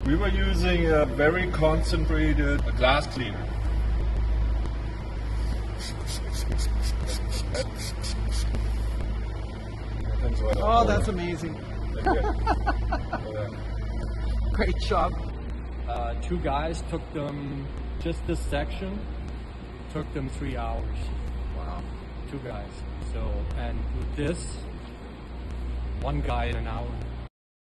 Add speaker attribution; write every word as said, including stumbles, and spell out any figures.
Speaker 1: We were using a very concentrated glass cleaner.
Speaker 2: Oh, that's amazing. Great job.
Speaker 3: Uh, two guys took them, just this section, took them three hours.
Speaker 2: Wow.
Speaker 3: Two guys. So, and with this, one guy in an hour.